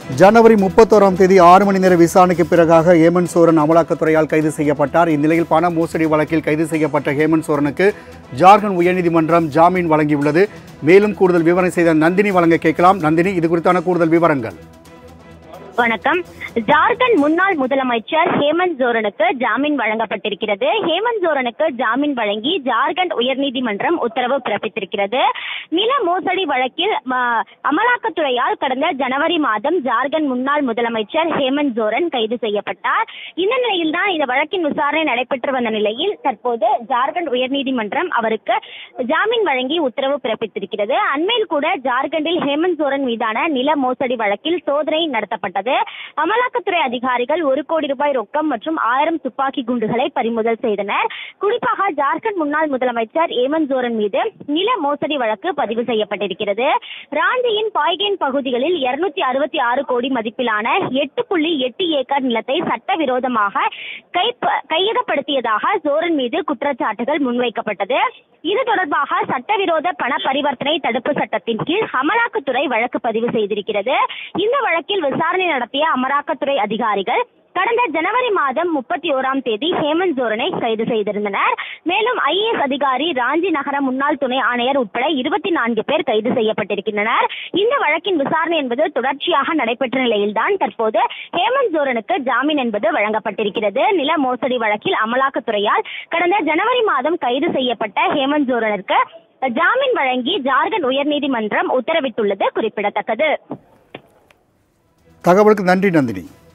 ஜனவரி 31ஆம் தேதி 6 மணி நேர விசாரணைக்கு பிறகாக ஹேமந்த் சோரன் அமலாக்கத்துறையால் கைது செய்யப்பட்டார். இந்நிலையில் பண மோசடி வழக்கில் கைது செய்யப்பட்ட ஹேமந்த் சோரனுக்கு ஜார்க்கண்ட் உயர்நீதிமன்றம் ஜாமீன் வழங்கியுள்ளது. மேலும் கூடுதல் விவரம் செய்த நந்தினி வழங்க கேட்கலாம். நந்தினி, இது குறித்தான கூடுதல் விவரங்கள். வணக்கம். ஜார்க்கண்ட் முன்னாள் முதலமைச்சர் ஹேமந்த் சோரனுக்கு ஜாமீன் வழங்கப்பட்டிருக்கிறது. ஹேமந்த் சோரனுக்கு ஜாமீன் வழங்கி ஜார்க்கண்ட் உயர்நீதிமன்றம் உத்தரவு பிறப்பித்திருக்கிறது. நில மோசடி வழக்கில் அமலாக்கத்துறையால் கடந்த ஜனவரி மாதம் ஜார்க்கண்ட் முன்னாள் முதலமைச்சர் ஹேமந்த் சோரன் கைது செய்யப்பட்டார். இந்த நிலையில்தான் இந்த வழக்கின் விசாரணை நடைபெற்று வந்த நிலையில் தற்போது ஜார்க்கண்ட் உயர்நீதிமன்றம் அவருக்கு ஜாமீன் வழங்கி உத்தரவு பிறப்பித்திருக்கிறது. அண்மையில் கூட ஜார்க்கண்டில் ஹேமந்த் சோரன் மீதான நில மோசடி வழக்கில் சோதனை நடத்தப்பட்டது. அமலாக்கத்துறை அதிகாரிகள் 1 கோடி ரூபாய் ரொக்கம் மற்றும் 1000 துப்பாக்கி குண்டுகளை பறிமுதல் செய்தனர். குறிப்பாக ஜார்க்கண்ட் முன்னாள் முதலமைச்சர் ஹேமந்த் சோரன் மீது நில மோசடி வழக்கு பதிவு செய்யப்பட்டிருக்கிறது. ராஞ்சியின் பாய்கேன் பகுதிகளில் 266 கோடி மதிப்பிலான 8.8 ஏக்கர் நிலத்தை சட்டவிரோதமாக கையகப்படுத்தியதாக சோரன் மீது குற்றச்சாட்டுகள் முன்வைக்கப்பட்டது. இது தொடர்பாக சட்டவிரோத பண பரிவர்த்தனை தடுப்பு சட்டத்தின் கீழ் அமலாக்கத்துறை வழக்கு பதிவு செய்திருக்கிறது. இந்த வழக்கில் விசாரணை நடத்திய அமலாக்கத்துறை அதிகாரிகள் கடந்த ஜனவரி மாதம் 31ஆம் தேதி ஹேமந்த் சோரனை கைது செய்திருந்தனர். மேலும் IAS அதிகாரி, ராஞ்சி நகர முன்னாள் துணை ஆணையர் உட்பட 24 பேர் கைது செய்யப்பட்டிருக்கின்றனர். இந்த வழக்கின் விசாரணை என்பது தொடர்ச்சியாக நடைபெற்ற நிலையில்தான் தற்போது ஹேமந்த் சோரனுக்கு ஜாமீன் என்பது வழங்கப்பட்டிருக்கிறது. நில மோசடி வழக்கில் அமலாக்கத்துறையால் கடந்த ஜனவரி மாதம் கைது செய்யப்பட்ட ஹேமந்த் சோரனுக்கு ஜாமீன் வழங்கி ஜார்க்கண்ட் உயர்நீதிமன்றம் உத்தரவிட்டுள்ளது குறிப்பிடத்தக்கது. தகவலுக்கு நன்றி நந்தினி.